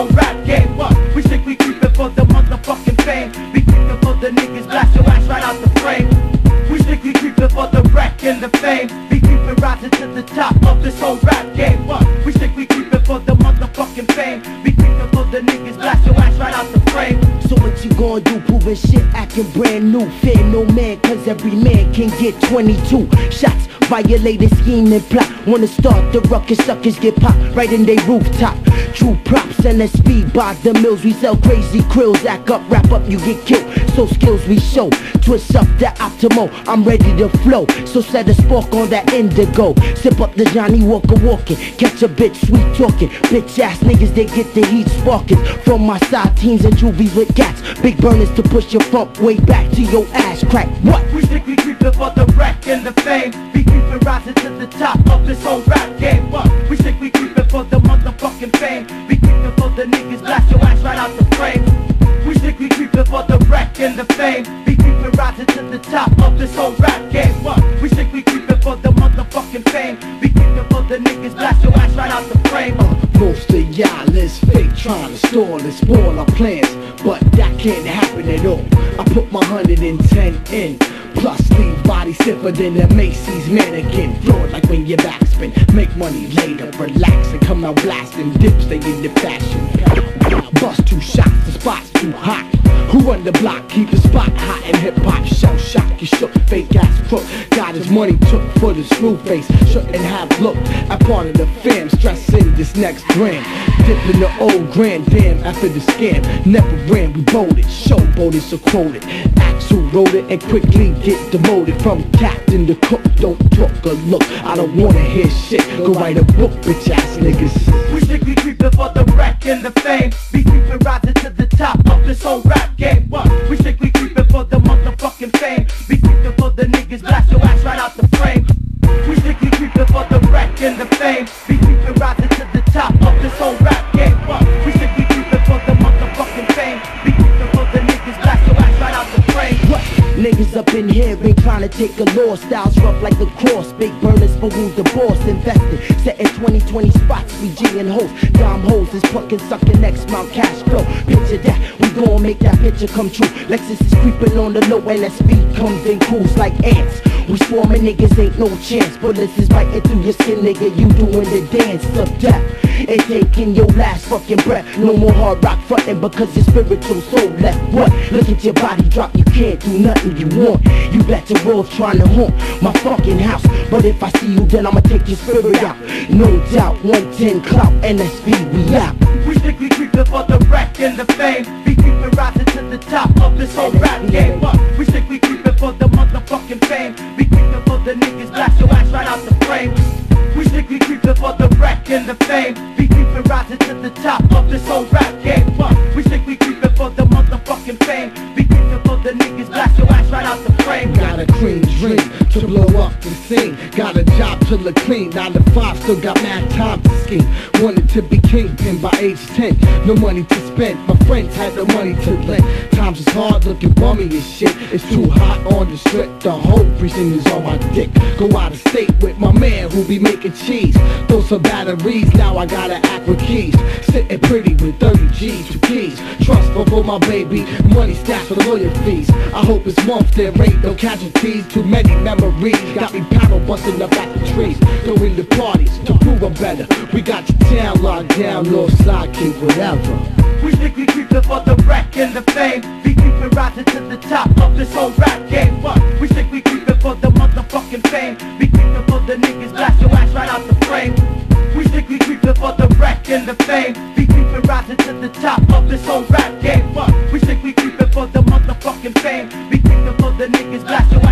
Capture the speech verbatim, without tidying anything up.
whole rap game. What? We think we creepin' for the motherfucking fame. We creepin' for the niggas, blast your ass right out the frame. We think we creepin' for the wreck and the fame. We creepin' rising to the top of this whole rap game. What? We think we creepin' for the motherfucking fame. We creepin' for the niggas, blast your ass right out the frame. So what you gonna do? Proving shit, acting brand new. Fear no man, cause every man can get twenty-two shots. Violated scheme and plot. Wanna start the ruckus, suckers get popped right in they rooftop. True props and the speed by the mills. We sell crazy krills, act up, wrap up, you get killed. So skills we show, twist up the optimal. I'm ready to flow, so set a spark on that indigo. Sip up the Johnny Walker walking, catch a bitch sweet talking. Bitch ass niggas, they get the heat sparking. From my side, teens and juvies with cats. Big burners to push your front way back to your ass crack. What? We think we creepin' for the wreck and the fame. We creepin' rising to the top of this whole rap game. What? We think we creepin' for the motherfucking fame. We creepin' for the niggas, blast your ass right out the frame. We think we creepin' for the wreck and the fame. We creepin' rising to the top of this whole rap game. What? We think we creepin' for the motherfucking fame. We creepin' for the niggas, blast your ass right out the frame. Uh, most of y'all is fake, trying to stall and spoil our plans, but that can't happen at all. I put my hundred and ten in, plus leave body stiffer than a Macy's mannequin. Floor like when your backspin, make money later, relax and come out blasting. Dips they in the fashion. Bust two shots, the spot's too hot. Who run the block, keep the spot hot in hip-hop. Shell shock, you shook, fake ass crook. Got his money took for the screw face. Shouldn't have looked at part of the fam. Stressing this next gram. Dipping the old grand, damn, after the scam. Never ran, we bolded, showboated, so quoted. Acts who wrote it and quickly get demoted. From captain to cook, don't talk or look. I don't wanna hear shit, go write a book, bitch ass niggas. We think we creepin' for the wreck and the fame. We creepin' rising to the top of this whole rap game. What? We think we creepin' for the motherfucking fame. We creepin' for the niggas, blast your ass right out the frame. We think we creepin' for the wreck and the fame. We creepin' rising to the top of this whole rap game. What? We think we creepin' for the motherfucking fame. We creepin' for the niggas, blast your ass right out the frame. What? Niggas up in here ain't trying to take a law. Styles rough like a cross. Big burners for who's the boss. Invested, setting twenty twenty spots. We G and hoes. Dom hoes is plucking, sucking X Mount cash flow. Picture that, we gon' make that picture come true. Lexus is creeping on the low and that speed comes in cruise like ants. We swarming niggas, ain't no chance. Bullets is biting through your skin, nigga. You doing the dance of death and taking your last fucking breath. No more hard rock frontin' because your spiritual soul left. What? Look at your body drop, you can't do nothing you want. You better off trying to haunt my fucking house. But if I see you, then I'ma take your spirit out. No doubt, one ten clout, N S V, we out. We think we creepin' for the wreck and the fame. We creepin' rising to the top of this whole rap game. What? We think we creepin' for the motherfucking fame. We creepin' for the niggas, blast your ass right out the frame. We think we creepin' for the wreck and the fame. We creepin' rising to the top of this whole rap game. What? We think we creepin' for the motherfucking fame. We creepin' for the niggas, blast your ass right out the frame. Got a clean dream to blow up the scene. Got a job to look clean, nine to five, still got mad time to scheme. Wanted to be kingpin by age ten, no money to spend. My friends had no money to lend. Times is hard, looking bummy as shit. It's too hot on the strip, the whole precinct is on my dick. Go out of state with my man who be making cheese. Throw some batteries, now I gotta act with keys. Sitting pretty with thirty G's, two keys. Trust for my baby, money stashed for the lawyer fees. I hope it's month, there ain't no casualties. Too many memories, got me paddle busting up at the trees. Throwing the parties to prove I'm better. We got your town locked down, north side, king, whatever. We think we creepin' for the wreck and the fame. We creepin' rising to the top of this whole rap game. What? We think we creepin' for the motherfucking fame. We creepin' for the niggas, blast your ass right out the frame. We think we creepin' for the wreck and the fame. We creepin' rising to the top of this whole rap game. What? We think we creepin' for the motherfucking fame. We creepin' for the niggas, blast your ass